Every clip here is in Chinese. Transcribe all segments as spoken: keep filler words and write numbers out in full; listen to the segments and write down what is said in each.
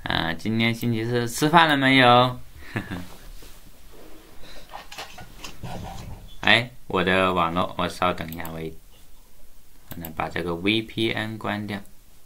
啊，今天星期四，吃饭了没有？哎，我的网络，我稍等一下，我我来把这个 V P N 关掉。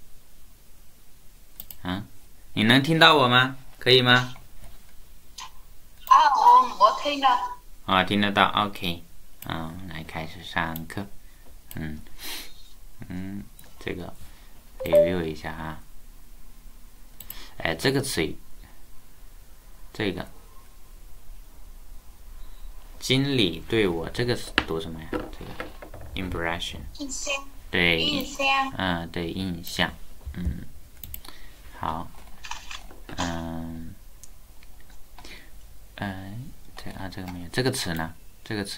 啊，你能听到我吗？可以吗？ 啊，我我听到。 啊，听得到 ，OK。嗯，来开始上课。嗯嗯，这个 review 一下啊。哎，这个词语，这个经理对我这个读什么呀？这个 impression。 印象。 对。 印象。 嗯，对，印象。嗯，好。嗯，哎，这啊这个没有，这个词呢？这个词。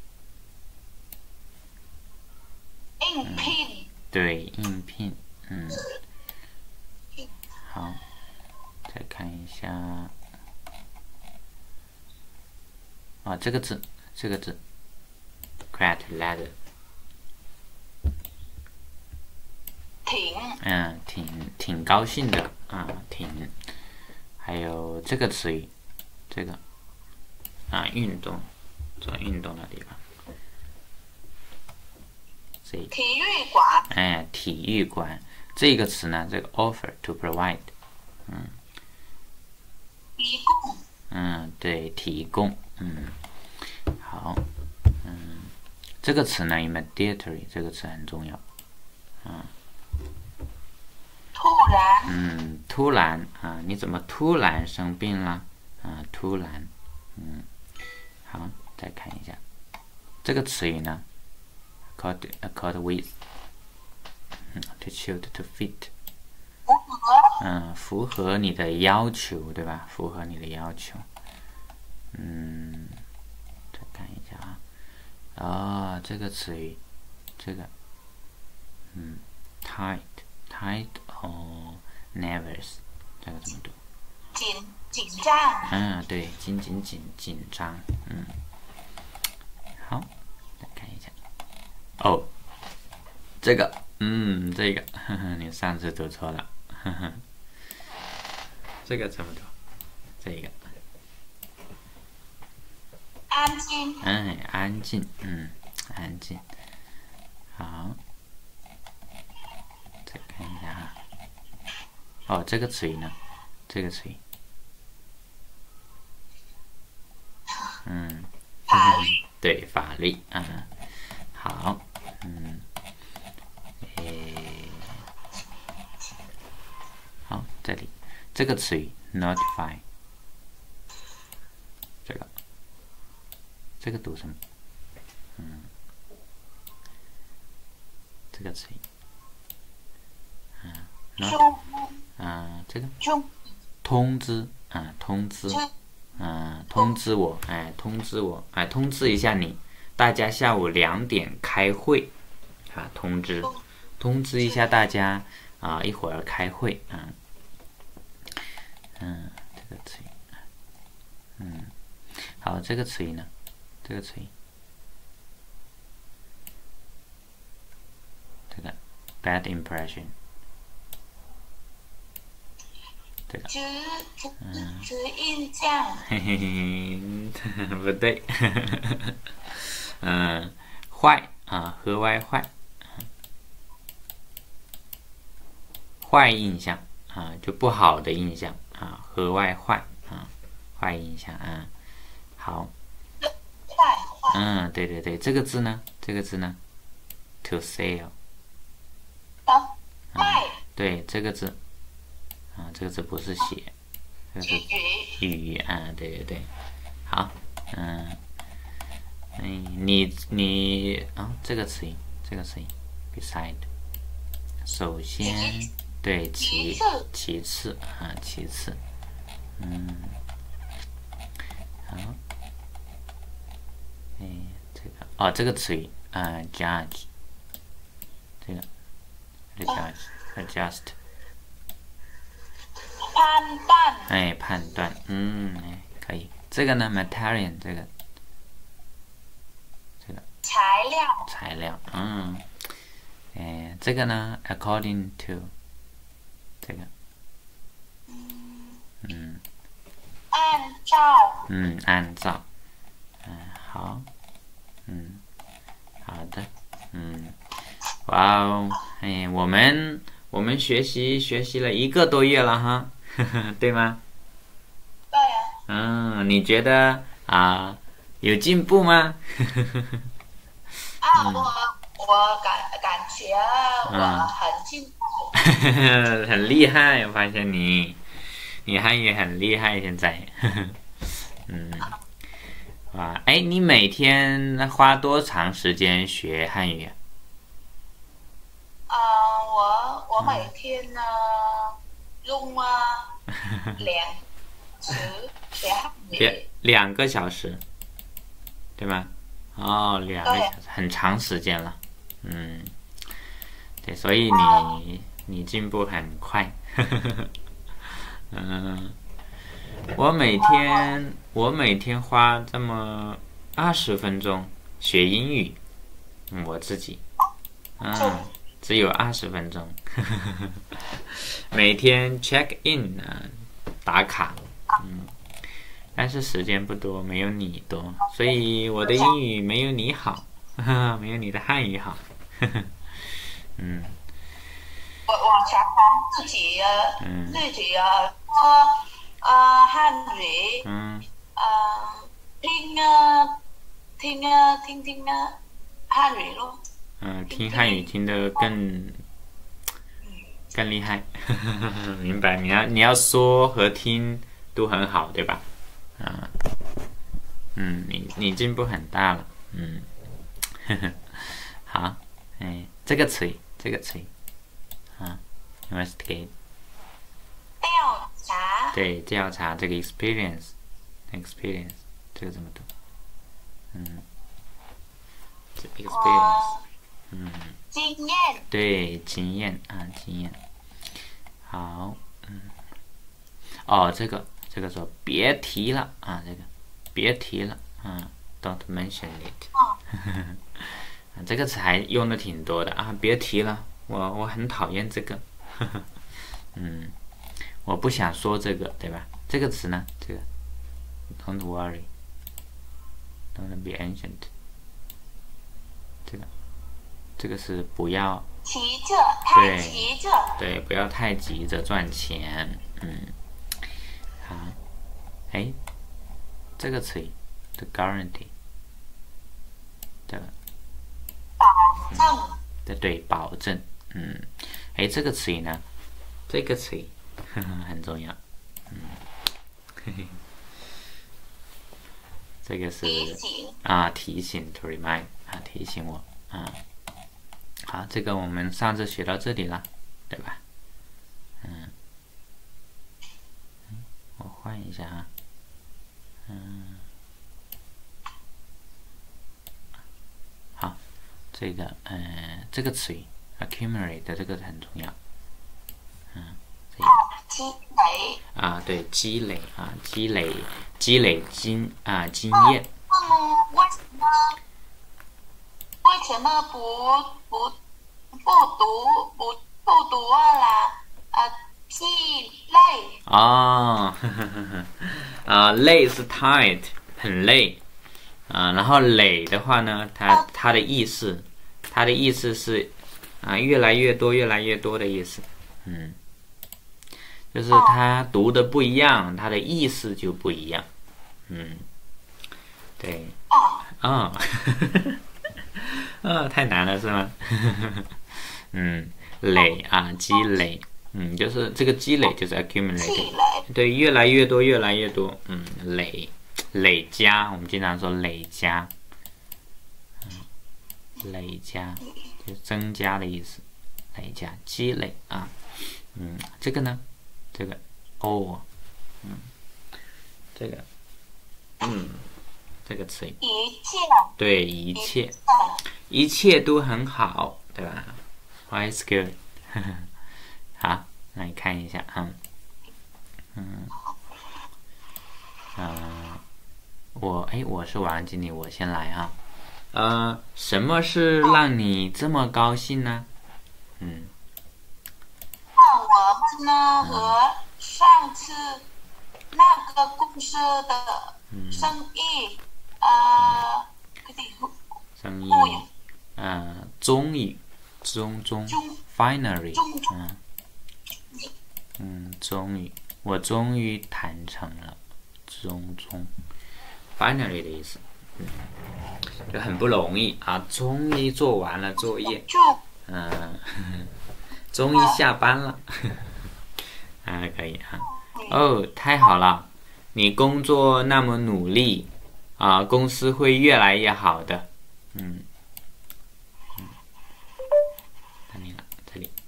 应聘。 嗯、对，应聘。嗯，好。再看一下，啊，这个字，这个字 ，glad glad， 挺， 嗯，挺挺高兴的啊，挺。还有这个词语，这个啊，运动，做运动的地方，这个体育馆， 哎，体育馆这个词呢，这个 offer to provide， 嗯， 提供， 嗯，对，提供，嗯，好，嗯，这个词呢 ，immediately 这个词很重要，嗯， 突然， 嗯，突然啊，你怎么突然生病了？啊，突然，嗯，好，再看一下这个词语呢 ，accord accord with， 嗯 ，to suit to fit， 符合， 嗯，符合你的要求，对吧？符合你的要求，嗯，再看一下啊，哦，这个词语，这个，嗯 ，tight tight 哦。nervous， 这个怎么读？ 紧紧张。 嗯，对，紧紧紧紧张。嗯，好，再看一下。哦，这个，嗯，这个，呵呵，你上次读错了，呵呵。这个怎么读？这个。 安静。 哎，安静，嗯，安静。好，再看一下哈。哦，这个词语呢？这个词语，嗯， 法律， 对，法律，嗯，好，嗯，诶，好，这里这个词语 notify， 这个，这个读什么？嗯，这个词语，嗯 ，not， 啊，这个通知，啊，通知，嗯，通知我，哎，通知我，哎，通知一下你，大家下午两点开会，啊，通知，通知一下大家啊，一会儿开会，啊，嗯，这个词语，嗯，好，这个词语呢，这个词语，这个 bad impression。这个， 直直直印象， 嘿嘿嘿，不对，嗯，坏啊，和歪坏，坏印象啊，就不好的印象啊，和外坏啊，坏印象啊，好， 坏坏， 嗯，对对对，这个字呢，这个字呢 ，to sell， 的卖， 对，这个字。啊，这个字不是写，这个是语啊，对对对，好，嗯，哎，你你啊，这个词语，这个词语 ，beside， 首先，对，其其次啊，其次，嗯，好，哎，这个哦，这个词语啊 ，judge， 这个 ，adjust，adjust。 判断， 哎，判断，嗯，哎，可以。这个呢 ，material， 这个，这个材料， 材料，嗯，哎，这个呢 ，according to， 这个， 按照。 嗯，按照。嗯，好。嗯，好的。嗯，哇哦，哎，我们我们学习学习了一个多月了哈，呵呵，对吗？ 对呀。 嗯，你觉得啊有进步吗？ 啊，我我感感觉我很进步。 很厉害，我发现你，你汉语很厉害，现在。嗯，哇，哎，你每天花多长时间学汉语啊？ 啊，我我每天呢用啊两时学汉两语。 两个小时，对吗？哦，两个小时，很长时间了。嗯，对，所以你你进步很快。嗯，我每天我每天花这么二十分钟学英语，嗯，我自己，嗯，只有二十分钟。每天 check in 啊，打卡，嗯，但是时间不多，没有你多，所以我的英语没有你好，没有你的汉语好。嗯， 我我常常自己呃、 嗯、 自己呃说呃汉语， 嗯， 呃听啊听啊听听啊汉语咯。 嗯、呃，听汉语听得更更厉害。明白？你要你要说和听都很好，对吧？啊，嗯，你你进步很大了，嗯，好，哎，这个词语，这个词语，啊 ，investigate， 调查。 对，调查这个 experience，experience， 这个怎么读？嗯，这 experience， 嗯， 经验。 对，经验啊，经验，好，嗯，哦，这个这个说别提了啊，这个别提了啊 ，don't mention it。这个词还用的挺多的啊，别提了，我我很讨厌这个，嗯，我不想说这个，对吧？这个词呢，这个 don't worry，don't be anxious， 这个这个是不要急着，太急着。 对，不要太急着赚钱，嗯，好，哎，这个词语 the guarantee， 这个。 保证。 对对，保证。嗯，哎，这个词语呢？这个词语呵呵很重要。嗯，嘿嘿，这个是提醒啊，提醒 to remind 啊，提醒我啊。好，这个我们上次学到这里了，对吧？嗯，我换一下啊。嗯。这个呃，这个词语 accumulate 的这个很重要，嗯，这个积累啊，对，积累啊，积累积累经啊经验。 那么为什么为什么不不不读不不读啦？啊，积累。 哦，呵呵呵啊，累是 tired， 很累。啊，然后累的话呢，它它的意思，它的意思是啊，越来越多，越来越多的意思，嗯，就是它读的不一样，它的意思就不一样，嗯，对，啊，啊，太难了是吗？嗯，累啊，积累，嗯，就是这个积累就是 accumulate， 对，越来越多，越来越多，嗯，累。累加，我们经常说累加，嗯，累加就是增加的意思，累加积累啊，嗯，这个呢，这个哦，嗯，这个，嗯，这个词语， 一切， 对，一切，一切都很好，对吧 ？Why is good？ 好，来看一下啊，嗯，嗯。我哎，我是王经理，我先来啊。呃，什么是让你这么高兴呢？嗯， 那我们呢和上次那个公司的生意，呃，cái gì 生意 vui à? 呃终于中中中 finally 中嗯嗯终于我终于谈成了中中 finally 的意思，嗯，就很不容易啊，终于做完了作业， 就嗯，终于下班了，啊，可以啊，哦，太好了，你工作那么努力啊，公司会越来越好的，嗯，嗯，到你了，这里，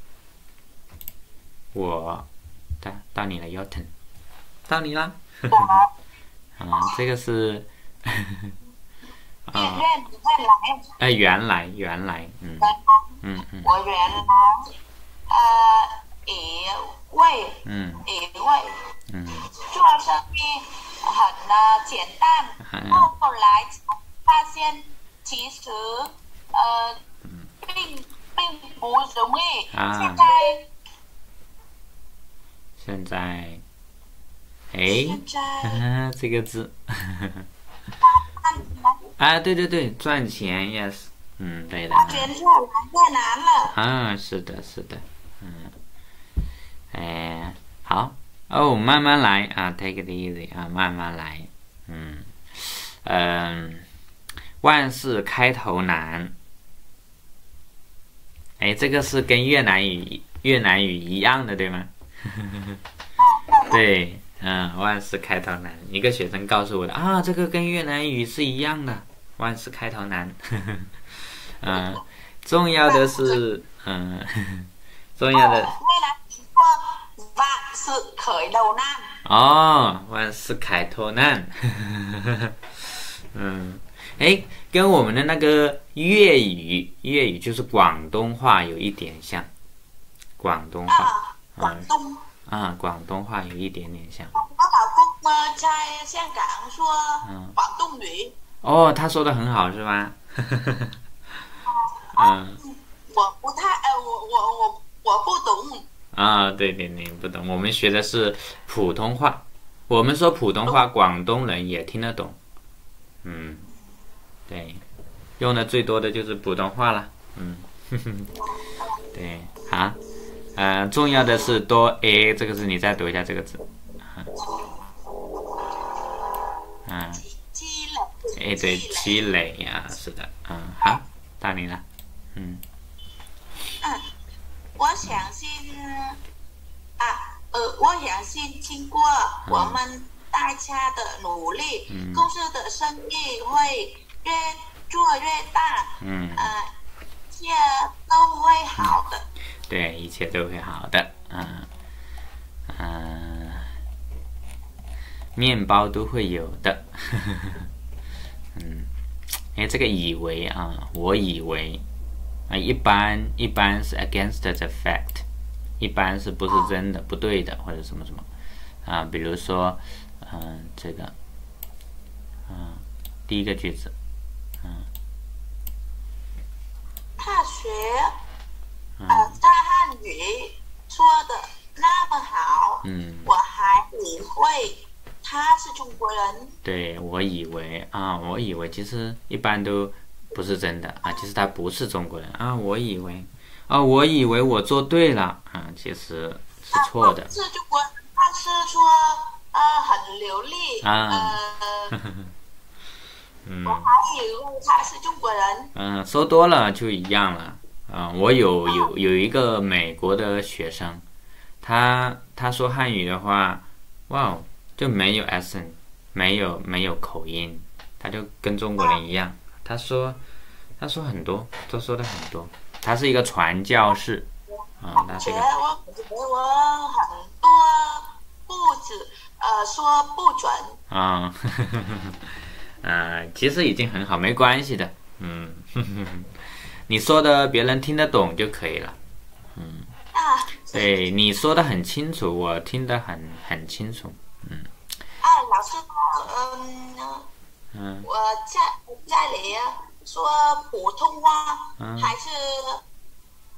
我，到到你了 ，your turn， 到你了，啊，这个是。啊，哎，原来原来，嗯嗯嗯， 我原来呃以为嗯以为嗯做生意很呃简单， 嗯后来才发现其实呃并并不容易。 啊现在现在，哎现，在这个字，啊，对对对，赚钱 ，yes， 嗯，对的， 觉得越来越难了。 啊，是的，是的，嗯，哎，好，哦，慢慢来啊 ，take it easy 啊，慢慢来，嗯嗯，万事开头难，哎，这个是跟越南语越南语一样的，对吗？对，嗯，万事开头难。一个学生告诉我的啊，这个跟越南语是一样的，万事开头难。嗯，重要的是，嗯，重要的越南语说万事开头难。 哦，万事开头难。嗯，哎，跟我们的那个粤语，粤语就是广东话有一点像，广东话。 啊，广东。 啊，广东话有一点点像。 我老公呢在香港说广东语。 哦，他说的很好是吧？嗯。 我不太，呃，我我我我不懂。 啊，对对对，不懂。我们学的是普通话，我们说普通话，广东人也听得懂。嗯，对，用的最多的就是普通话了。嗯，对，好。呃，重要的是多 a 这个字，你再读一下这个字。嗯， 积累。 哎，对，积累呀、啊，是的，嗯，好，到你了，嗯。 嗯，我相信啊，呃，我相信经过我们大家的努力， 嗯、 公司的生意会越做越大。 嗯， 呃，一切都会好的。 嗯对，一切都会好的，嗯、呃、嗯、呃，面包都会有的，嗯，哎，这个以为啊，我以为啊，一般一般是 against the fact， 一般是不是真的、不对的或者什么什么啊？比如说，嗯、呃，这个，嗯、呃，第一个句子，嗯、呃， 大学。呃，他汉语说的那么好， 嗯， 我还以为他是中国人。 对，我以为啊，我以为其实一般都不是真的啊，其实他不是中国人啊，我以为啊，我以为我做对了啊，其实是错的。 啊、是中国人，但是说呃很流利啊， 呃， 嗯， 我还以为他是中国人。 嗯，说多了就一样了。啊、嗯，我有有有一个美国的学生，他他说汉语的话，哇，就没有 accent， 没有没有口音，他就跟中国人一样。他说他说很多，都说的很多。他是一个传教士，啊、嗯，他是一个。 我觉得我很多不止呃说不准。 啊、嗯，呃，其实已经很好，没关系的，嗯。呵呵你说的别人听得懂就可以了，嗯， 啊， 对，你说的很清楚，我听得很很清楚，嗯。 啊，老师，嗯，嗯，我在在里说普通话、嗯、还是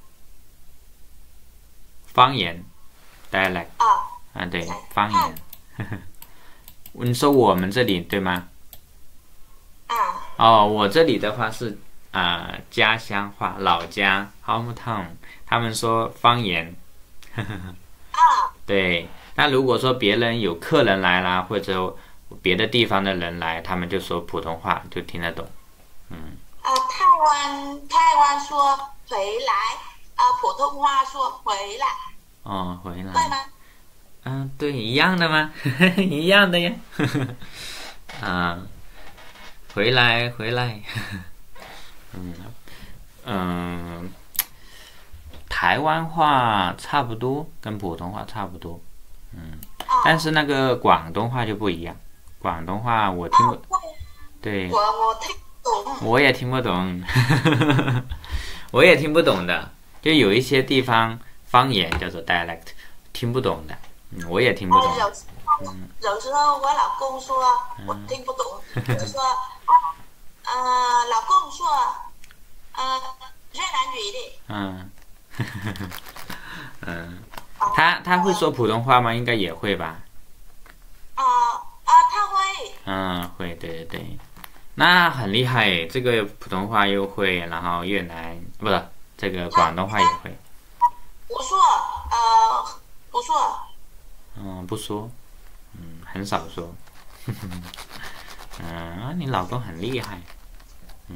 方言 dialect 啊啊，对，方言， 你说我们这里对吗？ 啊。 哦，我这里的话是啊、呃、家乡话，老家 hometown， 他们说方言。 啊。 对，那如果说别人有客人来啦，或者别的地方的人来，他们就说普通话，就听得懂。嗯。 啊，台湾台湾说回来，啊，普通话说回来。 哦，回来。 对吗？ 嗯，对，一样的吗？一样的呀。啊，回来回来。嗯嗯，台湾话差不多，跟普通话差不多。嗯，但是那个广东话就不一样。广东话我听不，对， 我我听不懂。 我也听不懂。我也听不懂的，就有一些地方方言叫做 dialect， 听不懂的。嗯，我也听不懂。 有时候，有时候我老公说我听不懂，就说呃，老公说呃越南语的。 嗯。嗯，他他会说普通话吗？应该也会吧。 啊啊，他会。 嗯，会，对对对，那很厉害。这个普通话又会，然后越南不是这个广东话也会。 不说，呃，不说。 嗯，不说，嗯，很少说。嗯，你老公很厉害。嗯，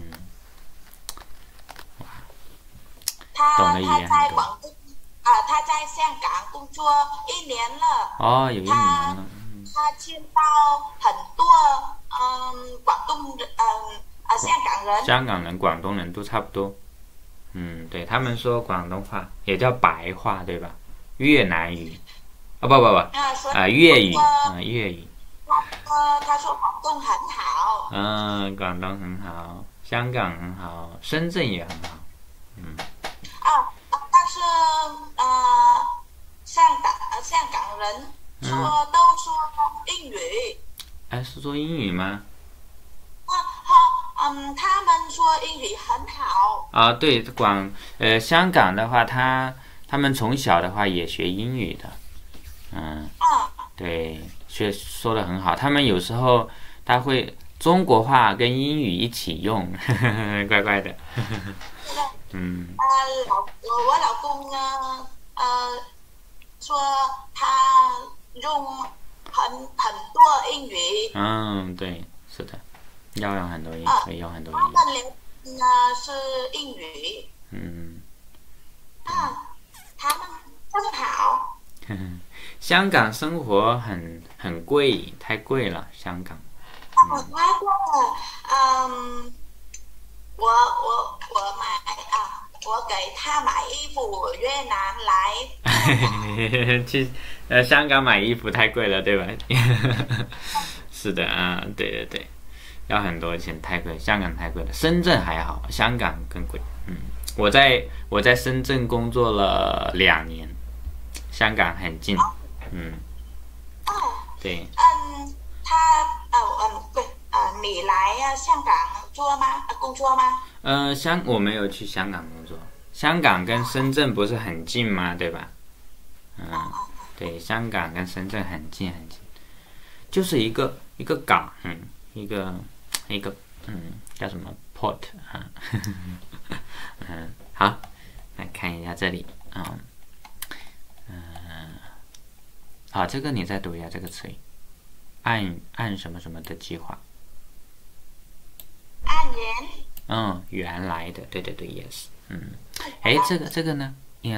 哇，懂他他得语言很多。 在广东啊，他在香港工作一年了。 哦，有一年了。 嗯、他见到很多嗯广东人，嗯啊香港人。 香港人、广东人都差不多。嗯，对，他们说广东话也叫白话，对吧？越南语。哦，不不不，啊，粤语啊，粤语。 他他说广东很好。 嗯，广东很好，香港很好，深圳也很好。嗯。 啊，但是呃，香港呃香港人说、嗯、都说英语。 哎，是说英语吗？ 啊好，嗯，他们说英语很好。 啊，对，广呃香港的话，他他们从小的话也学英语的。嗯，对，学说的很好。他们有时候他会中国话跟英语一起用，呵呵乖乖的。呵呵嗯。 呃，老我我老公呢，呃，说他用很很多英语。 嗯，对，是的，要用很多英语，可以用很多英语。 他们聊呢是英语。 嗯。 啊，他们真好。 呵呵。香港生活很很贵，太贵了。香港。 嗯、太贵了。嗯，我我我买啊，我给他买衣服，越南来。 去呃香港买衣服太贵了，对吧？是的啊，对对对，要很多钱，太贵。香港太贵了，深圳还好，香港更贵。嗯，我在我在深圳工作了两年，香港很近。嗯， 哦， 对， 嗯，他呃嗯对呃，你来啊香港做吗？呃，工作吗？ 呃，香我没有去香港工作，香港跟深圳不是很近吗？对吧？嗯，对，香港跟深圳很近很近，就是一个一个港，嗯，一个一个嗯叫什么 port 啊？嗯，好，来看一下这里啊。好，这个你再读一下这个词语，按按什么什么的计划， 按原。 嗯，原来的，对对对 ，yes， 嗯，哎，这个这个呢 ，in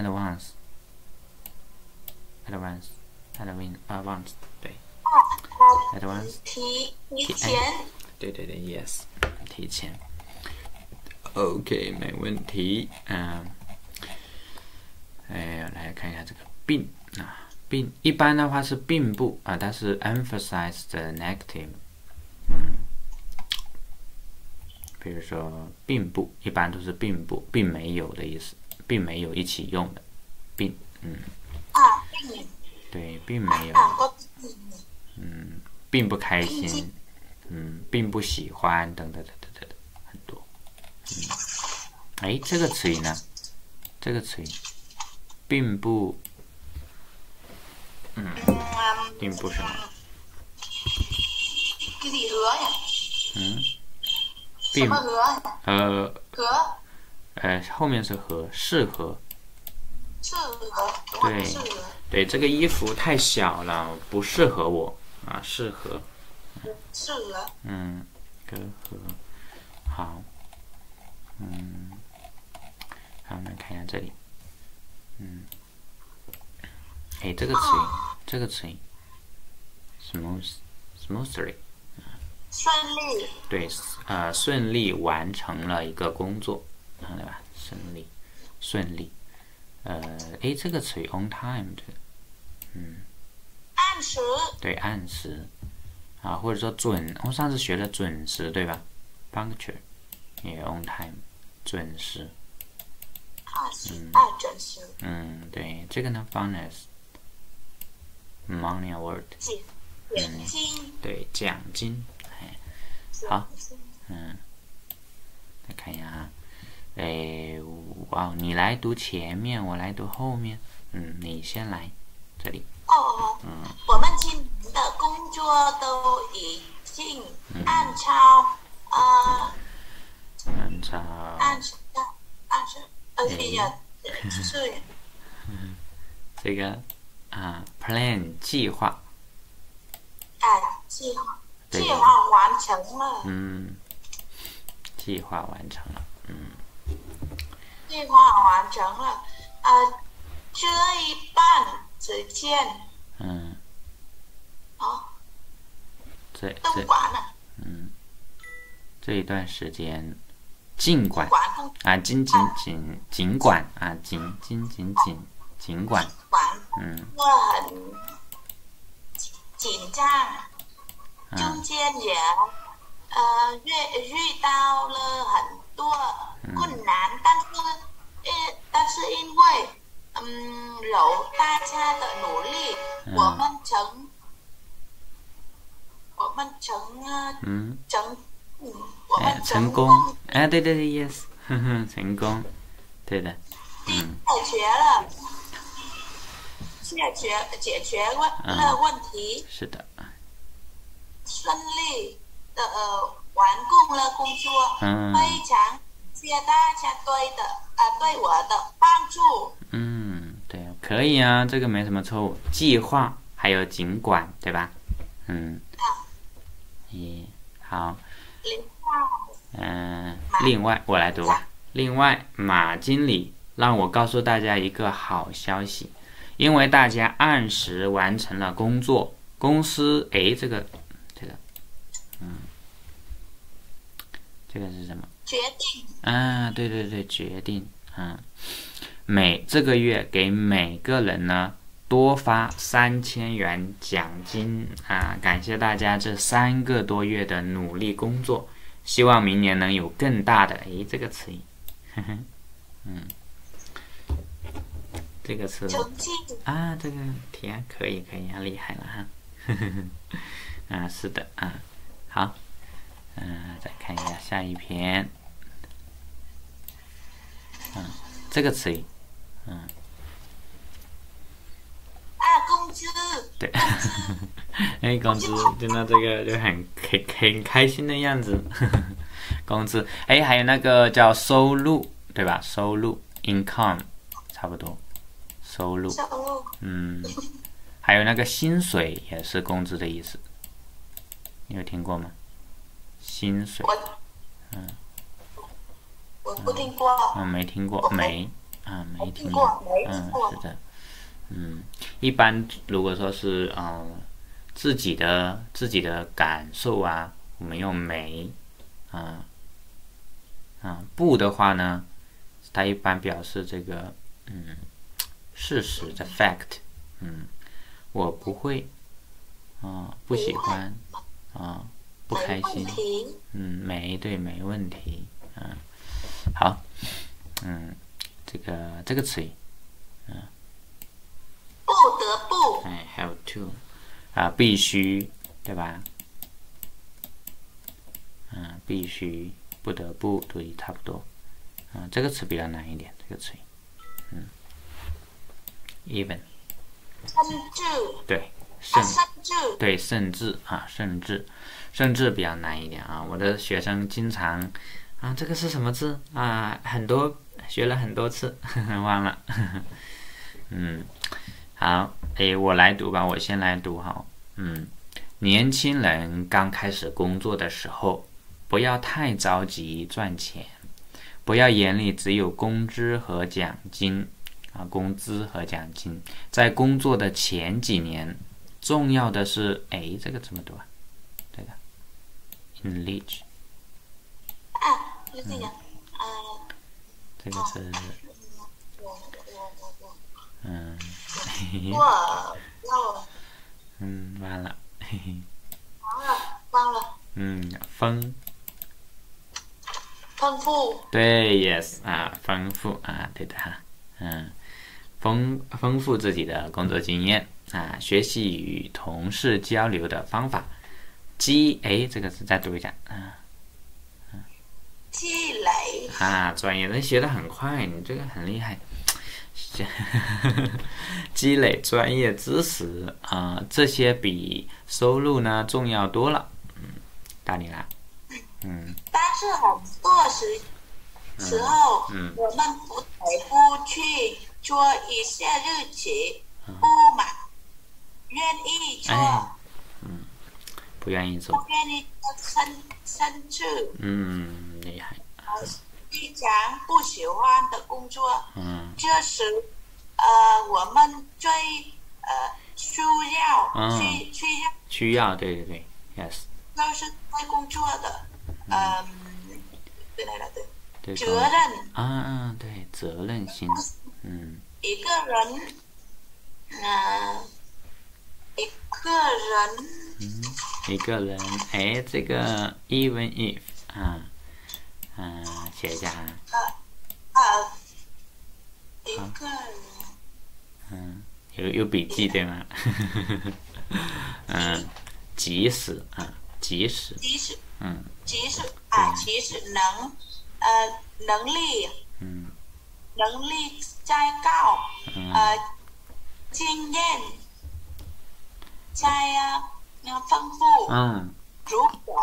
advance，advance，advance，advance，对 ，advance， 提提前， 对对对 ，yes， 提前 ，OK， 没问题，嗯，哎，来看一下这个并啊。并一般的话是并不啊，它是 emphasize the negative， 嗯，比如说并不，一般都是并不，并没有的意思，并没有一起用的，并，嗯， 啊，并， 对，并没有，嗯，并不开心，嗯，并不喜欢，等等等等等等，很多，嗯，哎，这个词语呢，这个词语，并不。嗯，并不什么。 cái gì hứa nhỉ? 嗯， 什并么和？ 呃和呃后面是和，适合。 适合， 对适合， 对，这个衣服太小了，不适合我啊，适合。 适合。 嗯，隔阂。好，嗯，好，我们看一下这里。嗯，哎，这个词语，这个词语 ，smooth smoothly。 顺利。 对，呃，顺利完成了一个工作，啊，对吧？顺利，顺利。呃，哎，这个词语 on time 这个，嗯， 按时。 对，按时，啊，或者说准，我们上次学的准时，对吧 ？punctual 也 on time， 准时。 按时，按准时。 嗯，对，这个呢 ，bonus，money award， 奖奖金。 对，奖金，哎，好，嗯，再看一下啊。哎，哇，你来读前面，我来读后面。嗯，你先来，这里。 哦， 嗯， 我们今年的工作都已经按照呃按照按照按照而且也是这个啊 ，plan 计划。 哎计划对计划完成了， 嗯，计划完成了。嗯， 计划完成了，呃，这一半时间嗯， 哦这都这管了， 嗯，这一段时间，尽管管不啊，尽尽尽尽管啊，尽尽尽尽尽管， 管， 嗯我很紧张，中间也呃遇遇到了很多困难，但是因但是因为嗯有大家的努力，我们成我们成呃嗯， 成嗯我哎， 们成功，哎，对对对 ，yes， 呵呵，成功，对的，嗯解决了解决解决问了问题， 是的， 顺利的呃完工了工作， 嗯非常谢大家对的呃对我的帮助。 嗯，对，可以啊，这个没什么错误。计划还有尽管，对吧？嗯， 啊， 咦，好， 另外嗯、另外我来读吧。另外，马经理让我告诉大家一个好消息，因为大家按时完成了工作，公司诶，这个这个，嗯，这个是什么？ 决定啊，对对对，决定，嗯，每这个月给每个人呢多发三千元奖金啊！感谢大家这三个多月的努力工作，希望明年能有更大的诶，这个词语，呵呵，嗯，这个词成绩啊，这个题啊可以可以啊，厉害了哈，呵呵呵，啊，是的啊，好，嗯、再看一下下一篇。嗯，这个词语，嗯， 啊工资对，哎，工资听到这个就很很很开心的样子，工资，哎，还有那个叫收入，对吧？收入 income 差不多，收入， 收入嗯，还有那个薪水也是工资的意思，你有听过吗？薪水， 我嗯， 我不听过， 嗯，没听过， 我没，啊，没听听过没嗯听，过是的。嗯，一般如果说是嗯、呃、自己的自己的感受啊，我们用没，啊、啊不的话呢，它一般表示这个嗯事实的 fact， 嗯，我不会，啊、不喜欢，啊、不开心， 没问题嗯，没对没问题，嗯，好，嗯，这个这个词语。 不得不哎 have to 啊，必须，对吧？嗯，必须，不得不，对，差不多。嗯，这个词比较难一点，这个词语，嗯，even， 甚至对， 啊甚， 甚至对，甚至啊，甚至， 甚至比较难一点啊。我的学生经常啊，这个是什么字啊？很多学了很多次，呵呵忘了。呵呵嗯，好，诶，我来读吧，我先来读哈。嗯，年轻人刚开始工作的时候，不要太着急赚钱，不要眼里只有工资和奖金啊，工资和奖金。在工作的前几年，重要的是，诶，这个怎么读啊？这个 ，enrich。 啊，是这样，呃， 这个是， 我我我我， 嗯， 我忘了， 嗯，完了，嘿嘿， 忘了忘了， 嗯，丰， 丰富， 对 ，yes 啊，丰富啊，对的哈，嗯，丰丰富自己的工作经验啊，学习与同事交流的方法，积，哎，这个字再读一下啊。 积累， 啊，专业人学得很快，你这个很厉害。积累专业知识啊、呃，这些比收入呢重要多了。嗯，到你了。嗯。 但是很多时时候， 嗯嗯、 我们不得不去做一些日期，不满，愿意做， 哎、嗯，不愿意做， 不愿意做甚甚至， 嗯，厉害。 非常不喜欢的工作， 嗯， 这时，呃，我们最呃需要、 嗯、 需需要需要，对对对 ，yes， 就是在工作的，嗯，对来了对， 对责任啊啊，对，责任心，嗯， 一个人，嗯、呃，一个人， 嗯，一个人，哎，这个 even if 啊。嗯，写一下啊。 呃呃，一个人。 嗯，有有笔记对吗？嗯，即使啊，即使。 即使。 嗯。 即使啊，即使能，呃，能力。 嗯。 能力再高， 嗯、 呃，经验再呃丰富。 嗯。 如果。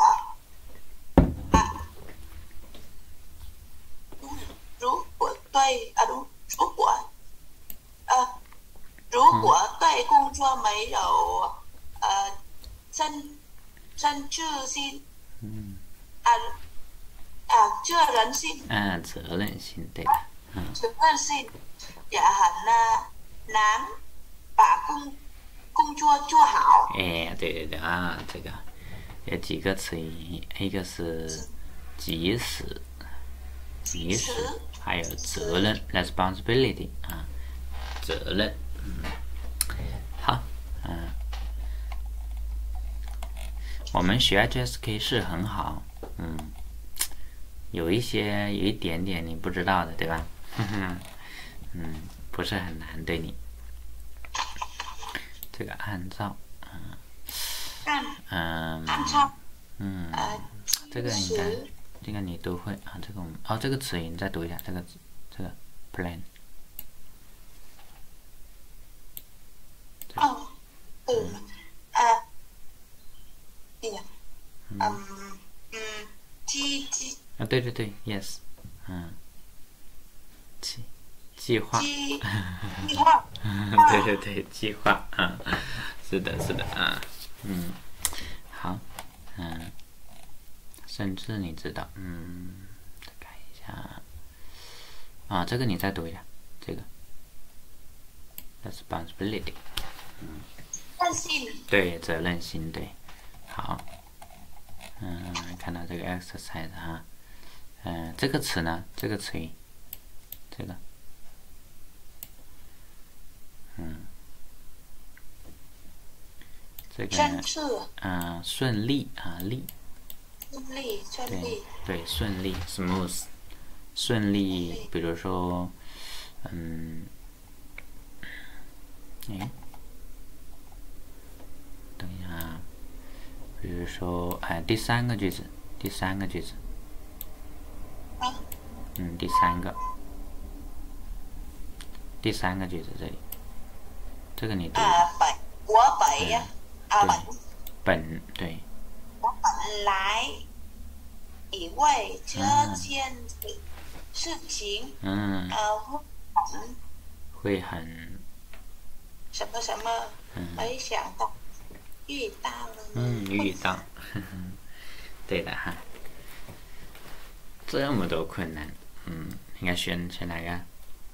如果对啊，如如果呃，如果对工作没有呃真真自信， 嗯， 啊啊责任心， 啊责任心对的，嗯， 责任心也很呢难把工工作做好。 哎，对对对啊，这个有几个词语，一个是即使，即使。还有责任 responsibility 啊，责任，嗯，好，嗯，我们学 J S K 是很好，嗯，有一些有一点点你不知道的，对吧？嗯，不是很难对你。这个按照，嗯，嗯， 按照， 嗯，这个应该。这个你都会啊，这个我们哦，这个词你再读一下，这个这个 plan。 哦，嗯，呃，哎呀，嗯嗯，计计啊，对对对 ，yes， 嗯，计计划， 计计划， 对对对，计划啊，是的，是的啊，嗯，好，嗯。甚至你知道，嗯，再看一下，啊，这个你再读一下，这个 responsibility， 嗯， 责任心， 对，责任心，对，好，嗯，看到这个 exercise 哈，嗯，这个词呢，这个词语，这个，嗯，这个，嗯，顺利啊，利。 顺利，顺利， 对对，顺利 ，smooth， 顺利。比如说，嗯，哎，等一下，比如说，哎，第三个句子，第三个句子， 啊， 嗯，第三个，第三个句子这里，这个你读。 啊，本，我本呀，啊本， 本对。 我本本来以为这件事情， 嗯， 呃，会很会很什么什么，没想到遇到了， 嗯，遇到，对的哈，这么多困难，嗯，应该选选哪个？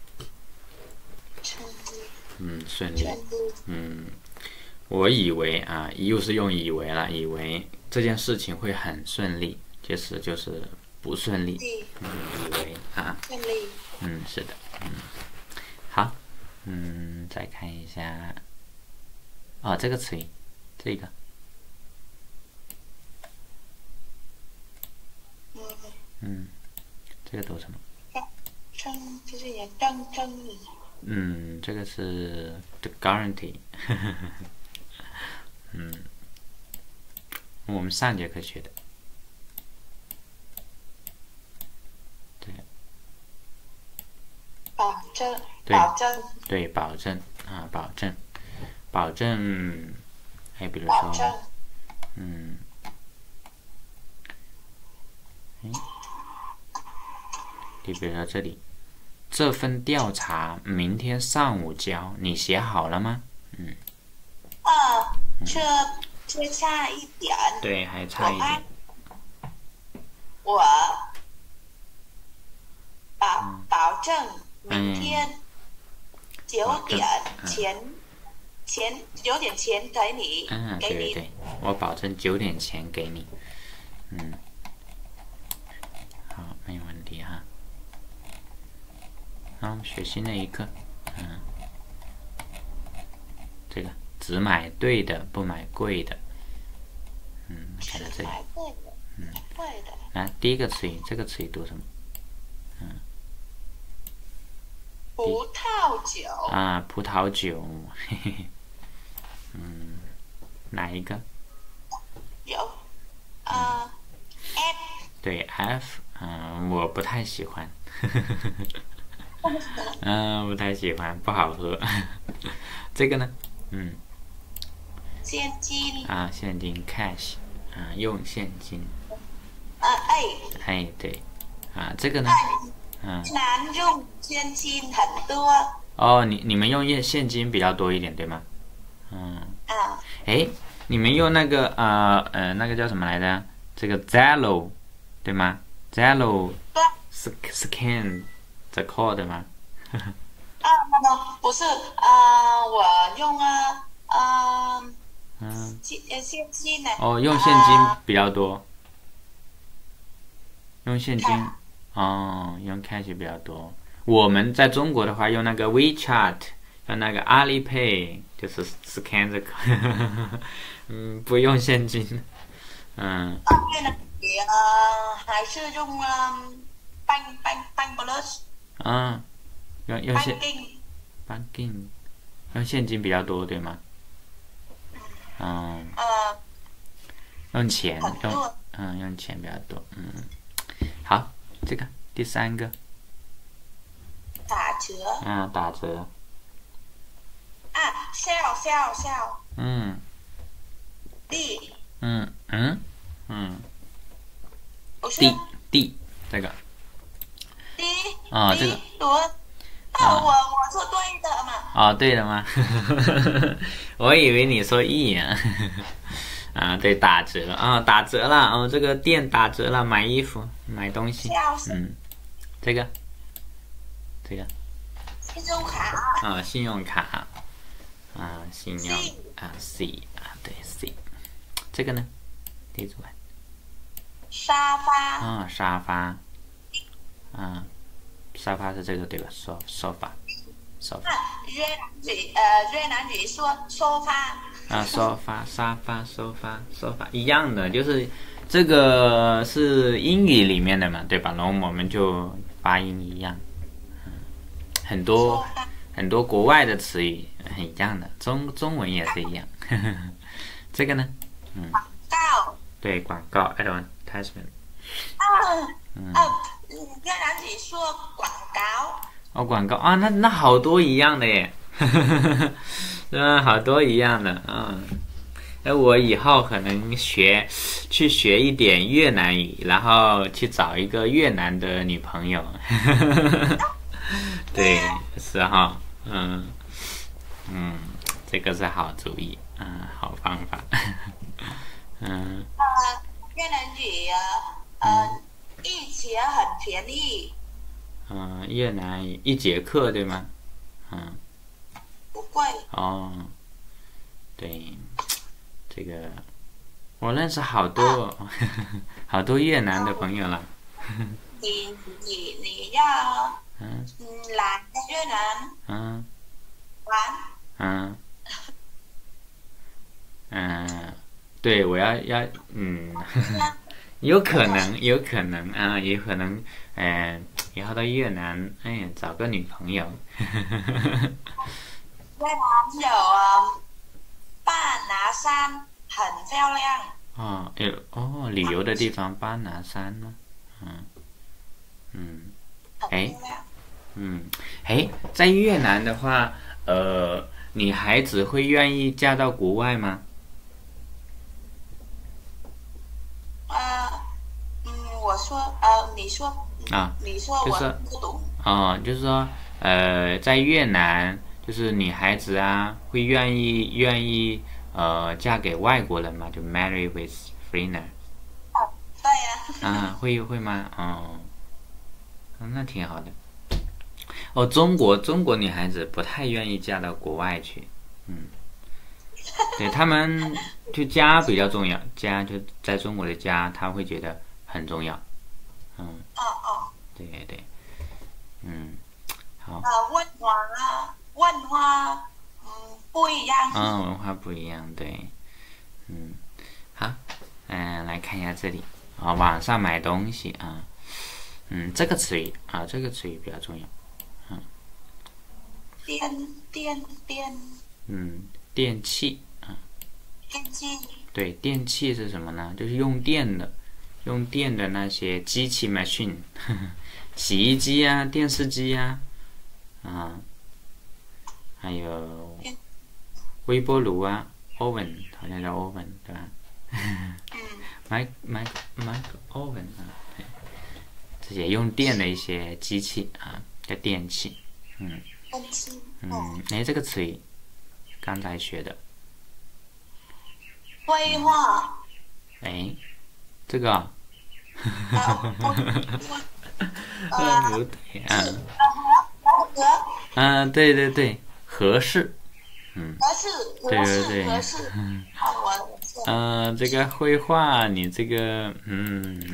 顺利， 嗯，顺利， 顺利， 嗯，我以为啊，又是用以为了，以为这件事情会很顺利，其实就是不顺利，嗯，以为啊， 顺利， 嗯，是的，嗯，好，嗯，再看一下，哦，这个词语，这个， 嗯， 嗯，这个读什么？ 争就是也争争议， 嗯，这个是 the guarantee， 嗯，我们上节课学的，对， 保证， 对保证， 对，保证啊，保证，保证，还比如保证说，，嗯，哎，你比如说这里，这份调查明天上午交，你写好了吗？嗯， 啊，这这差一点， 对，还差一点， 我保保证明天九点前前九点前给你， 嗯， 给你对对对，我保证九点前给你，嗯，好，没有问题哈。好，我们学新的一课，嗯，这个只买对的，不买贵的，嗯，看到这里， 买贵的，嗯，贵的， 来第一个词语，这个词语读什么？ 葡萄酒， 啊，葡萄酒，嘿嘿嘿，嗯，哪一个？ 有，呃，F， 对 F， 嗯，我不太喜欢，嗯，不太喜欢，不好喝。这个呢？嗯， 现金， 啊，现金 cash， 啊，用现金。 呃，A， 哎，对，啊，这个呢？嗯， 南用现金很多， 哦，你你们用现现金比较多一点，对吗？嗯， 啊， 哎，你们用那个呃呃那个叫什么来着？这个 Zelle， 对吗 ？Zelle 对， scan the code 吗？ 啊，那不是，呃，我用啊，呃， 嗯， 现呃现金呢？ 哦，用现金比较多，用现金，哦，用 cash 比较多。我们在中国的话，用那个 WeChat， 用那个 Alipay， 就是 scan 这个，嗯，不用现金，嗯。 啊，越南也呃还是用呃 bank bank bank plus 嗯，用用现 banking， banking， 用现金比较多，对吗？嗯， 呃， 用钱用很多嗯用钱比较多，嗯，好，这个第三个， 打折嗯，打折， 啊，sell sell sell， 嗯地嗯嗯嗯， 不是地地这个， 地啊这个多，啊我我说对的嘛， 哦，对的吗？我以为你说亿啊。啊，对，打折啊，打折了哦，这个店打折了，买衣服、买东西，嗯，这个，这个， 信用卡啊，信用卡，啊，信用啊 ，C 啊，对 C， 这个呢，记住来， 沙发啊，沙发，啊，沙发是这个对吧？沙沙发，沙发。 越南语呃越南语说沙发。 啊，沙发、沙发、沙发、沙发一样的，就是这个是英语里面的嘛，对吧？然后我们就发音一样，嗯，很多很多国外的词语很一样的，中中文也是一样。呵呵这个呢，嗯， 广告， 对，广告 advertisement。 啊，嗯，越南语说广告。 哦，广告啊，那那好多一样的耶。呵呵呵，对吧？好多一样的，嗯， 哎，我以后可能学去学一点越南语，然后去找一个越南的女朋友。对，是哈，嗯嗯，这个是好主意，嗯，好方法。嗯。 呃，越南语啊，呃，一节很便宜。 嗯，越南语一节课对吗？嗯。 不贵。 哦，对，这个我认识好多、啊、好多越南的朋友了。 你你你要嗯来越南嗯玩？ 嗯嗯，对，我要要嗯，有可能有可能啊，有可能，嗯、呃，以后到越南，哎，找个女朋友。 越南有啊，半拿山很漂亮。 哦，有哦，旅游的地方巴拿山吗？嗯嗯，哎嗯哎，在越南的话，呃，女孩子会愿意嫁到国外吗？ 呃，嗯，我说呃，你说啊， 你说我就是不懂。 哦，就是说，呃，在越南，就是女孩子啊，会愿意愿意呃嫁给外国人吗？就 marry with foreigner 对呀、 啊，会会吗？哦，那挺好的。哦，中国中国女孩子不太愿意嫁到国外去，嗯，对他们就家比较重要，家就在中国的家，他会觉得很重要，嗯， 哦哦。 对对，嗯，好， 呃，文化文化嗯不一样。 嗯，文化不一样，对，嗯，好，嗯，来看一下这里啊，网上买东西啊，嗯，这个词语啊，这个词语比较重要，嗯， 电电电嗯，电器啊， 电器。 对，电器是什么呢？就是用电的，用电的那些机器 machine， 洗衣机啊，电视机啊，啊，还有微波炉啊 ，oven 好像叫 oven 对吧？ 嗯。 mic mic mic oven 啊，这些用电的一些机器啊，叫电器。嗯电器。 嗯，哎，这个词语刚才学的， 绘画。 哎，这个、啊， 呃，不呃，不对啊， 和啊，对对对，合适，嗯， 合适合对对适对， 合适。啊，我嗯、这个绘画，你这个，嗯，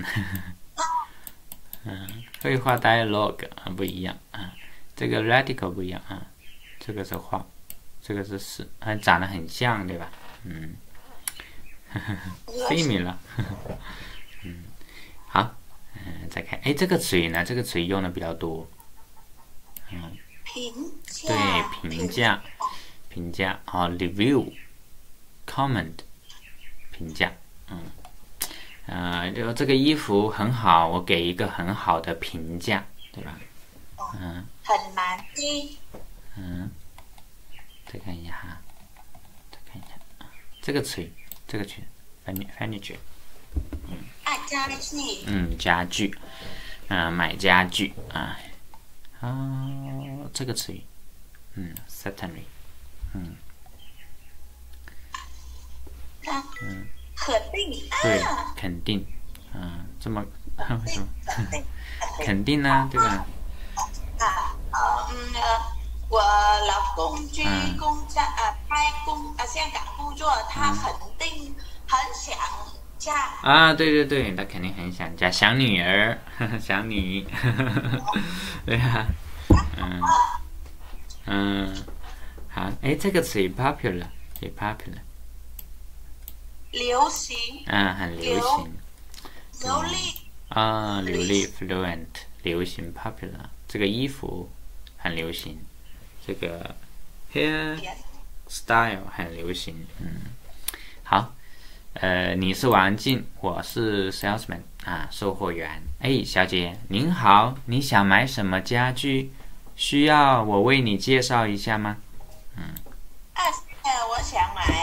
嗯，绘画 dialogue 啊不一样啊，这个 radical 不一样啊，这个是画，这个是是，还长得很像，对吧？嗯，similar，嗯，好，嗯，再看，哎，这个词语呢，这个词语用的比较多，嗯， 评价。 对，评价，评价啊 ，review，comment，评价，嗯，呃，就这个衣服很好，我给一个很好的评价，对吧？嗯很难听。 嗯，再看一下哈，再看一下啊，这个词语，这个词 furniture， 爱家具。 嗯，家具，啊、买家具啊，啊，这个词语，嗯 ，certainly， 嗯啊， 嗯， 肯定对， 啊。 肯定，啊，这么为什么肯定肯定呢？对吧？ 啊呃嗯呃，我老公去嗯工家啊，开工啊香港工作，他肯定很想家。 啊，对对对，他肯定很想家，想女儿，想你，对啊，嗯嗯，好，哎，这个词语 popular， 也 popular， 流行。 啊，很流行， 流利。 啊，流利 fluent， 流行 popular， 这个衣服很流行，这个 hair style 很流行，嗯，好。呃，你是王静，我是 salesman 啊，售货员。哎，小姐您好，你想买什么家具？需要我为你介绍一下吗？ 啊，呃，我想买呀、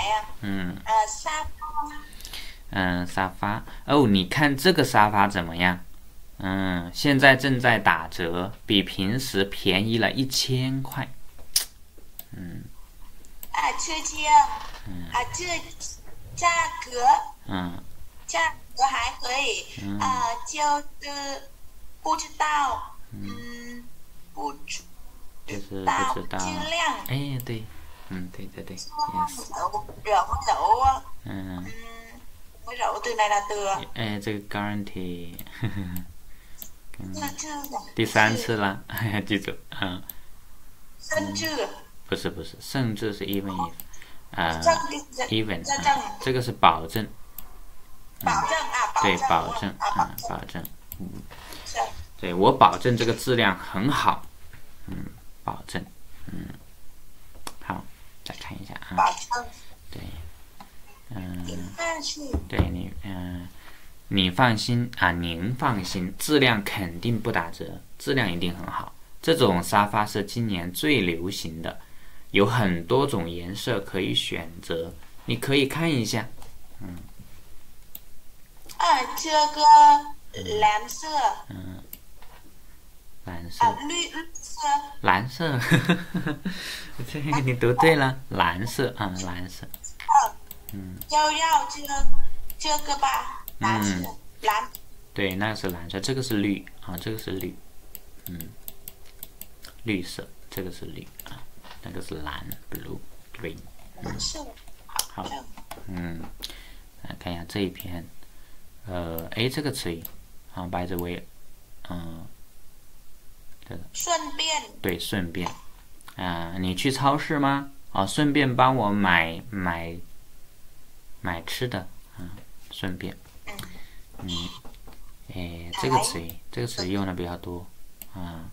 嗯。 呃，沙发。 嗯，沙发。哦，你看这个沙发怎么样？嗯，现在正在打折，比平时便宜了一千块。嗯。 啊，这些，啊，这价格， 嗯， 价格还可以， 嗯啊，就是不知道，嗯，不知就是道不知道。 质量， 哎，对，嗯，对对对，yes。 柔柔柔啊， 嗯， 嗯，柔từ này là từ， 哎，这个 guarantee， 呵呵这这第三次了，记住，嗯， 甚至， 不是不是，甚至是 even if， 啊、 这 even， 这啊这个是保证， 保证啊， 对，保证， 啊， 嗯，保证，嗯， 是， 对我保证这个质量很好，嗯，保证，嗯，好，再看一下啊， 保证， 对，嗯， 但是， 对你，嗯，你放心啊，您放心，质量肯定不打折，质量一定很好。这种沙发是今年最流行的，有很多种颜色可以选择，你可以看一下。嗯。 啊，这个蓝色， 嗯。蓝色。 啊，绿绿色。 蓝色，这个你读对了，蓝色啊，蓝色。嗯。 要要这个这个吧，蓝色， 嗯、 蓝。 对，那个是蓝色，这个是绿啊，这个是绿，嗯。绿色，这个是绿啊，那个是蓝 ，blue green。 嗯，是。 好，嗯，来看一下这一篇，呃，哎，这个词语啊 ，by the way， 嗯，这个。 顺便。 对，顺便，啊、呃，你去超市吗？啊，顺便帮我买买买吃的，啊，顺便。嗯。哎，这个词语，这个词语用的比较多，啊。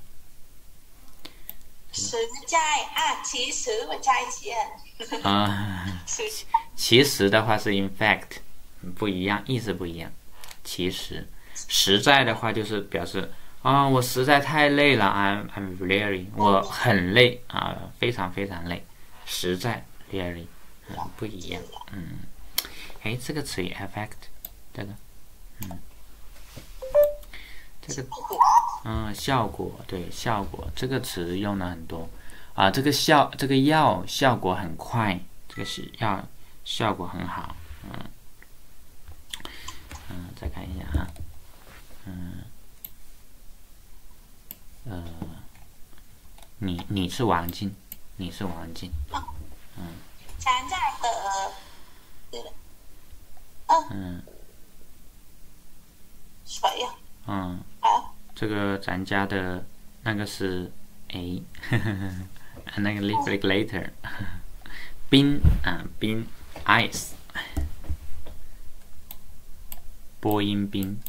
实在啊，其实我在钱。 啊，其实的话是 in fact， 不一样，意思不一样。其实，实在的话就是表示啊、哦，我实在太累了 ，I'm I'm really， 我很累啊，非常非常累。实在 really， 嗯，不一样，嗯。哎，这个词语 effect， 这个，嗯。这个，嗯，效果，对，效果这个词用的很多啊。这个效，这个药效果很快，这个是药效果很好，嗯嗯，再看一下啊，嗯呃，你你是王静，你是王静，嗯， 现在的，嗯，水呀。 嗯， 啊， 这个咱家的那个是哎，那个 leaf regulator， 冰啊冰 ice， 波音冰，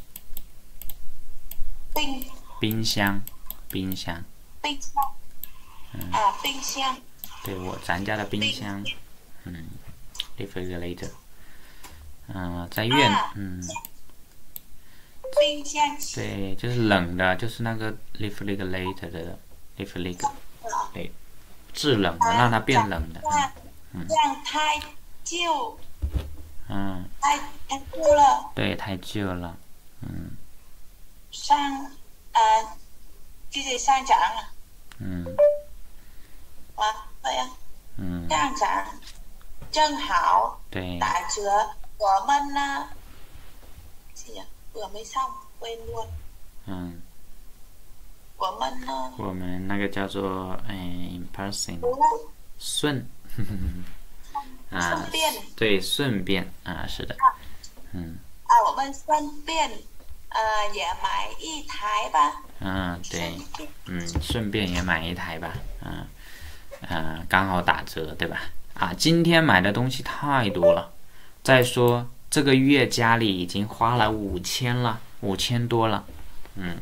冰冰箱冰箱， 冰箱，嗯、啊冰箱， 对我咱家的冰箱，嗯 leaf regulator， 嗯、呃，在院、啊、嗯。 冰箱对，就是冷的，就是那个 leaf regulator 的 leaf regulator， 对，制冷的，让它变冷的。 嗯，这样太旧。 嗯。 太太旧了。 对，太旧了。嗯。 上呃，就是上涨了。 嗯。 啊，对呀。 嗯。 上涨，正好。 对。 打折，我们呢？是呀。vừa mới xong quên luôn。 嗯。 我们呢？ 我们那个叫做哎 in person， 顺，啊， 顺便。对， 顺便啊，是的。嗯。 啊，我们顺便呃也买一台吧。 嗯，对，嗯，顺便也买一台吧，嗯，呃，刚好打折，对吧？啊，今天买的东西太多了，再说。这个月家里已经花了五千了，五千多了，嗯。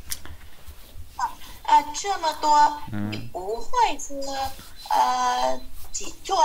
啊，这么多， 嗯， 你不会是呃记错？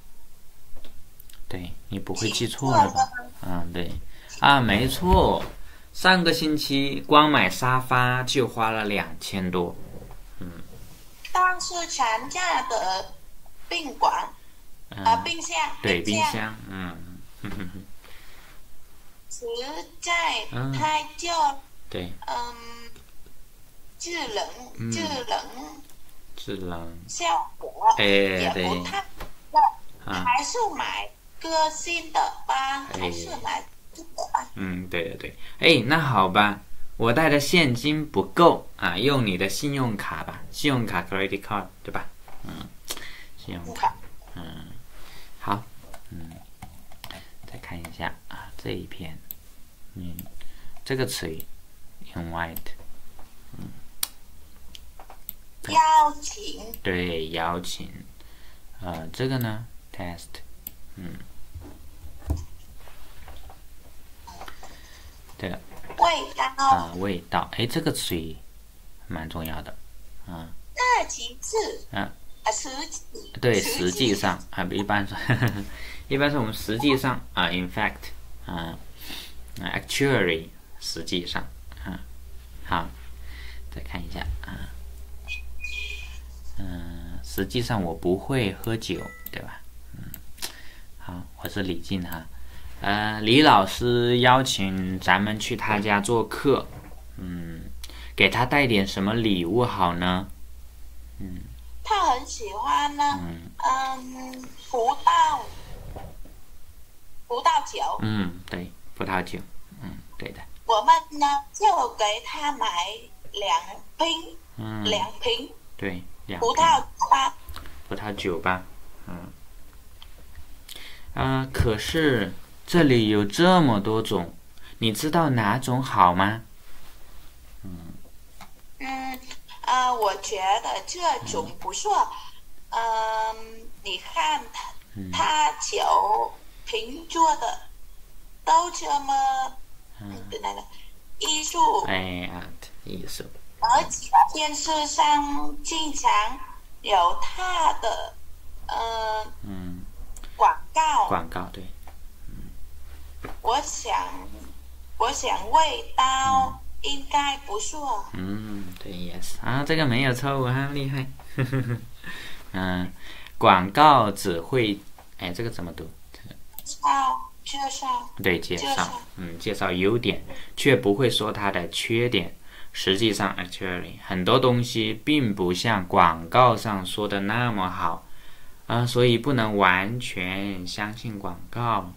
对，你不会记错了吧？嗯，对，啊，没错，上个星期光买沙发就花了两千多，嗯。 但是咱家的宾馆嗯、 呃，冰箱， 对，冰箱， 箱，嗯，哼哼哼， 实在嗯太旧， 对， 嗯，制冷， 嗯制冷制冷， 效果哎， 也对， 不太好， 啊， 还是买个新的吧， 哎还是买这个吧。 嗯，对对对，哎，那好吧，我带的现金不够啊，用你的信用卡吧，信用卡 credit card 对吧？嗯，信用卡，嗯，好，嗯，再看一下啊这一篇，嗯，这个词语 invite， 嗯， 邀请， 对，邀请，呃，这个呢 test， 嗯，这个。 味道， 啊，味道，哎，这个词语蛮重要的，啊， 那其次， 啊， 啊，实际， 对，实际上啊，一般是，一般是我们实际上啊 ，in fact， 啊，actually， 实际上，啊，好，再看一下啊，嗯，实际上我不会喝酒，对吧？嗯，好，我是李静哈。呃，李老师邀请咱们去他家做客，嗯，给他带点什么礼物好呢？嗯， 他很喜欢呢， 嗯嗯，葡萄，葡萄酒， 嗯，对，葡萄酒，嗯，对的， 我们呢就给他买两瓶， 嗯， 两瓶对，两葡萄酒吧， 葡萄酒吧，嗯，啊、呃，可是这里有这么多种，你知道哪种好吗？ 嗯，呃，我觉得这种不错。嗯，你看他，他酒瓶做的都这么，嗯，那个艺术， 哎啊，艺术， 而且电视上经常有他的，呃， 嗯， 广告。 广告对， 我想，我想味道应该不错。 嗯，对 ，yes 啊，这个没有错误哈，厉害。嗯，广告只会，哎，这个怎么读？这个介介绍。 对，介绍，嗯，介绍优点，却不会说它的缺点。实际上 ，actually， 很多东西并不像广告上说的那么好，啊，所以不能完全相信广告。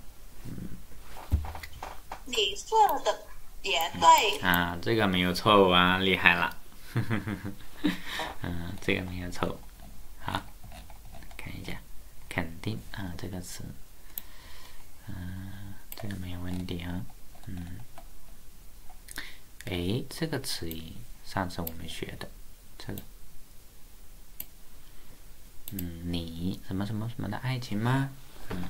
你说的也对。 啊，这个没有错误啊，厉害了。嗯，这个没有错误。好，看一下，肯定啊，这个词，嗯，这个没有问题啊。嗯，诶，这个词语上次我们学的，这个，嗯，你什么什么什么的爱情吗？嗯。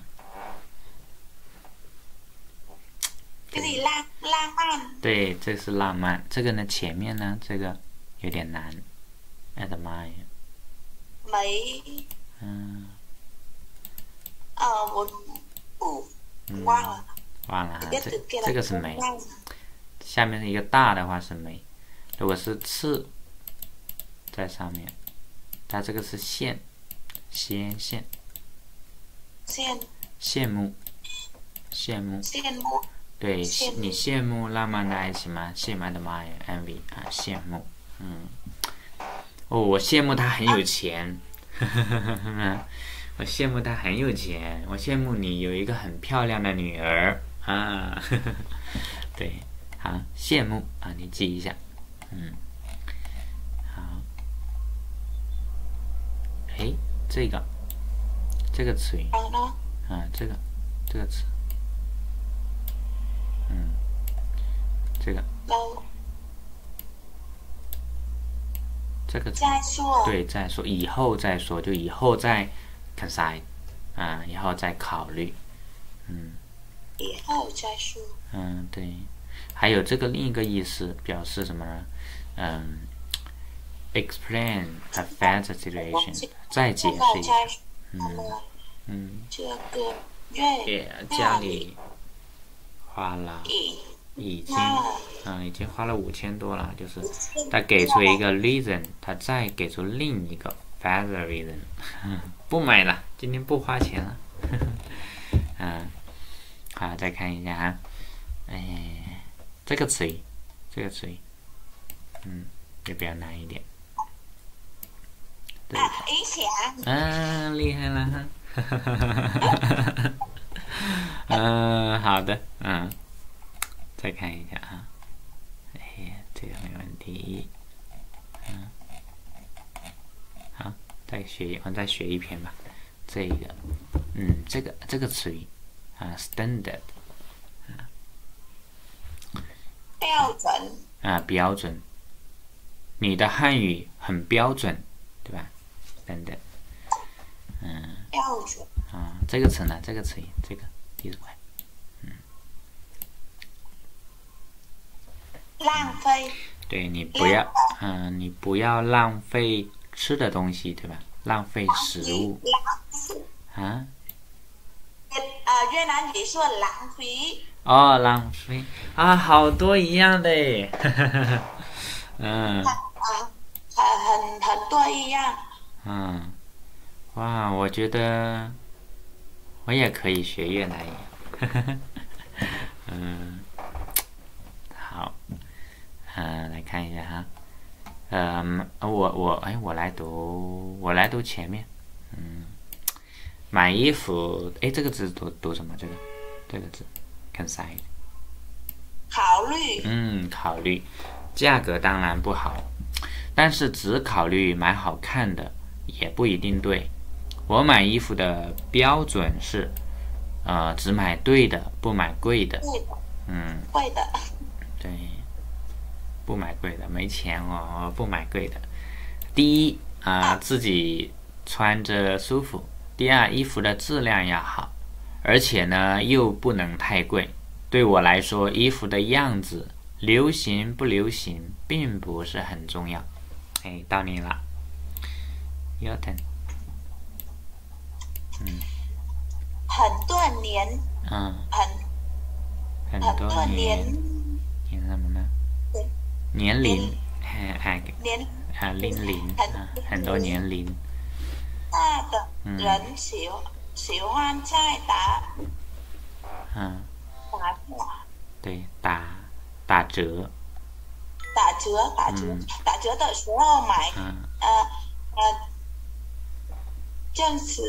就是浪浪漫。 对，这是浪漫。这个呢，前面呢，这个有点难。admire。 美。 嗯。 呃，我不忘了。 忘了哈，这这个是美。下面一个大的话是美，如果是刺在上面，它这个是羡，先羡。 羡。 羡慕。羡慕。 羡慕。 对，你羡慕浪漫的爱情吗？羡慕 admire envy 啊，羡慕，嗯，哦，我羡慕他很有钱，我羡慕他很有钱，我羡慕你有一个很漂亮的女儿啊，对，好，羡慕啊，你记一下，嗯，好，哎，这个，这个词语，啊，这个，这个词。嗯，这个，这个再说， 对，再说，以后再说，就以后再 consider， 啊，以后再考虑，嗯， 以后再说， 嗯，对，还有这个另一个意思表示什么呢？嗯 ，explain a fact situation， 再解释一下，嗯嗯， 这个月家里。花了，已经，嗯，已经花了五千多了，就是他给出一个 reason， 他再给出另一个 feathery 人，不买了，今天不花钱了。嗯，好，再看一下哈，哎，这个词语，这个词语，嗯，也比较难一点。 啊，影响。 嗯，厉害了哈。嗯，好的，嗯，再看一下啊，哎，这个没问题。嗯，好，再学，我再学一篇吧。这个，嗯，这个这个词语啊 ，standard 啊， 标准啊，标准。你的汉语很标准，对吧 ？standard， 嗯， 标准啊，这个词呢？这个词语，这个第一块，嗯， 浪费。 对你不要，嗯，你不要浪费吃的东西，对吧？浪费食物啊。 呃，越南语说浪费。 哦，浪费啊，好多一样的耶，嗯， 啊，很很很多一样。 嗯，哇，我觉得我也可以学越南语，嗯，好，嗯，来看一下哈，嗯，我我哎，我来读，我来读前面，嗯，买衣服，哎，这个字读读什么？这个这个字 ，consider。 考虑。 嗯，考虑，价格当然不好，但是只考虑买好看的也不一定对。我买衣服的标准是，呃，只买对的，不买贵的。 对的。 嗯， 贵的。 对，不买贵的，没钱哦，不买贵的。第一啊、呃，自己穿着舒服；第二，衣服的质量要好，而且呢又不能太贵。对我来说，衣服的样子流行不流行并不是很重要。哎，到你了 ，Your turn。嗯。 很多年。 嗯。 很。 很多年。 年什么呢？年龄。哎哎。 年。 啊，龄龄啊，很多年龄。 大的人喜、嗯、喜欢在打。 嗯。 打对，打打折， 打折，打折，嗯、打折的时候买，嗯、呃呃，正时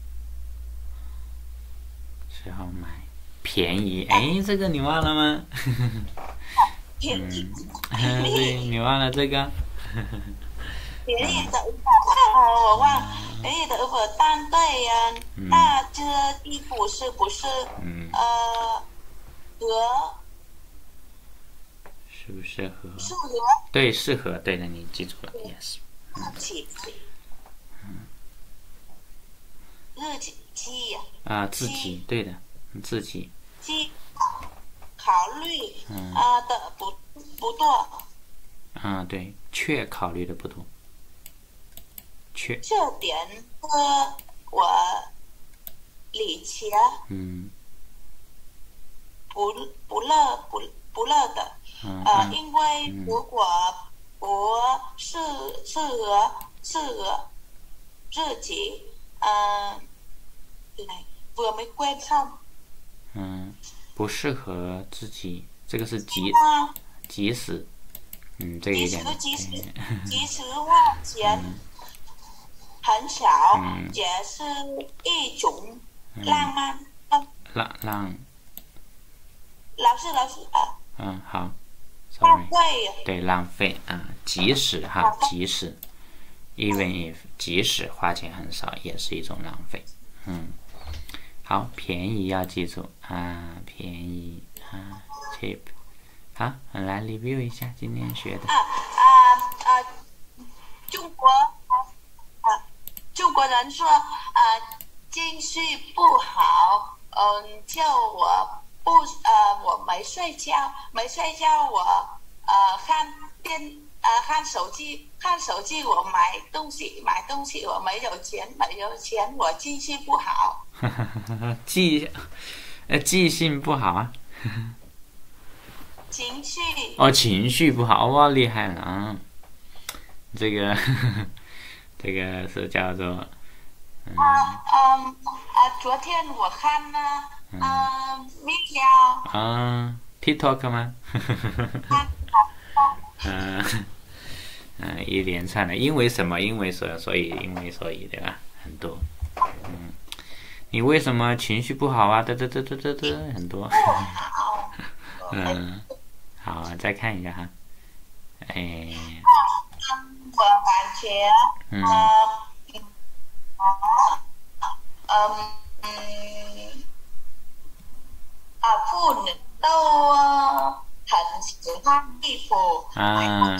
时候买便宜，哎，这个你忘了吗？ 便宜， 嗯，对，你忘了这个？ 便宜的，我忘，便宜的不但对呀，那这衣服是不是？嗯，呃。合适不适合？ 适合。 对，适合。对的，你记住了 ，yes。 嗯。日记记呀。 啊，自己，对的，自己。 记考虑啊的不不多。 嗯，对，却考虑的不多。却。 这点和我理解。嗯。不不乐不不乐的，嗯、呃，因为如果不适适合适合自己，嗯，对嘞，vừa mới quen xong。 嗯，不适合自己，这个是即即使，嗯，这个有点。 即使即使花钱很少，嗯、也是一种浪漫。 嗯、浪浪。 老师，老师啊。 嗯，好。 浪费。 对，浪费啊，即使哈，即使 ，even if， 即使花钱很少，也是一种浪费。嗯，好，便宜要记住啊，便宜啊 ，cheap。好，我来 review 一下今天学的。 啊啊啊！中国啊，中国人说啊，经济不好，嗯，叫我。不，呃，我没睡觉，没睡觉，我呃看电，呃看手机，看手机，我买东西，买东西，我没有钱，没有钱，我记性不好。 记，呃，记性不好啊。 情绪。哦， 情绪不好，哇，厉害了啊！这个这个是叫做嗯嗯啊，昨天我看呢，嗯 m i k a 啊 TikTok 吗？嗯嗯，一连串的，因为什么？因为所所以，因为所以，对吧？很多。嗯，你为什么情绪不好啊？嘚嘚嘚嘚嘚嘚，很多。嗯，好，再看一下哈。哎， 我感觉， 嗯嗯嗯啊，妇女都很喜欢衣服。 啊，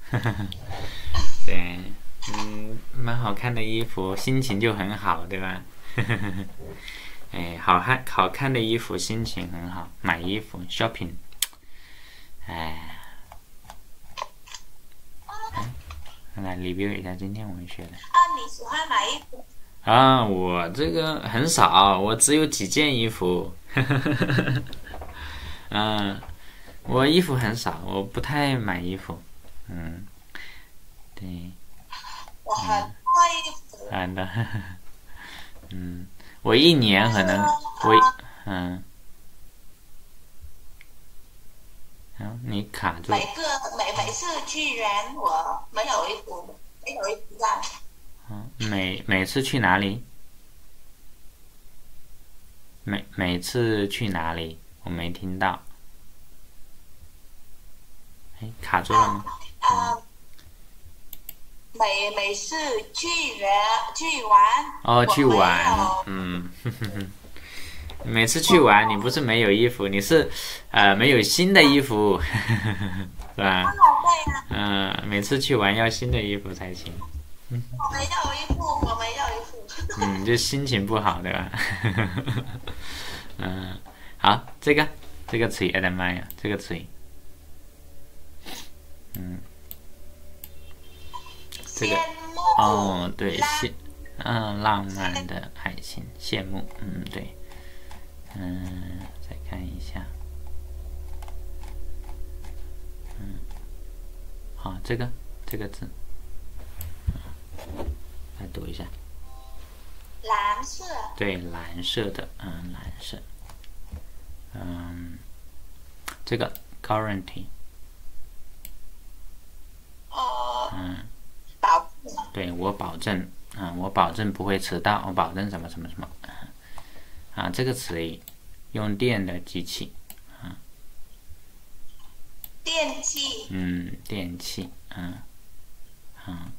对，嗯，蛮好看的衣服，心情就很好，对吧？哎，好看好看的衣服，心情很好，买衣服 shopping。哎，来 review 一下今天我们学的。 啊，你喜欢买衣服？ 啊，我这个很少，我只有几件衣服。嗯，我衣服很少，我不太买衣服。嗯，对。 我很多衣服。 很的。嗯，我一年可能我嗯。你卡住。 每个每每次去园，我没有衣服，没有衣服在。 嗯，每每次去哪里？每每次去哪里？我没听到。哎，卡住了吗？ 啊，呃、每每次去园去玩。 哦，去玩，嗯。呵呵呵每次去玩，你不是没有衣服，你是，呃，没有新的衣服，是吧？嗯、呃，每次去玩要新的衣服才行。 我没有衣服，我没有衣服。 嗯，就心情不好，对吧？嗯，好，这个这个词语，我的妈呀，这个词语，嗯，这个，哦，对，羡，嗯，浪漫的爱情，羡慕，嗯，对。嗯，再看一下。嗯，好，这个这个字，来读一下。 蓝色。 对，蓝色的，嗯，蓝色。嗯，这个 guarantee。 呃。 嗯。 保证。 对，我保证，嗯，我保证不会迟到，我保证什么什么什么。啊，这个词语，用电的机器，啊， 电器， 嗯，电器，嗯，嗯，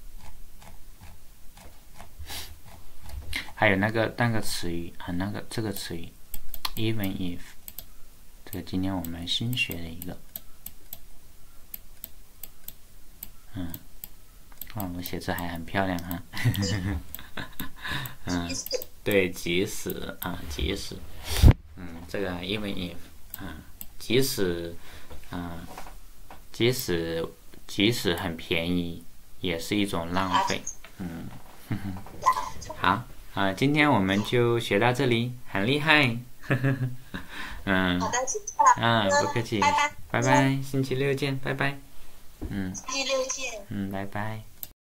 还有那个那个词语啊，那个这个词语 ，even if， 这个今天我们新学的一个，嗯，哇，我写字还很漂亮哈，嗯。对，即使啊，即使，嗯，这个因为也，啊，即使，啊，即使即使很便宜，也是一种浪费，嗯，呵呵好啊，今天我们就学到这里，很厉害，呵呵嗯， 好的，谢谢啊，不客气， 拜拜， 拜拜，星期六见，拜拜，嗯， 星期六见， 嗯，拜拜。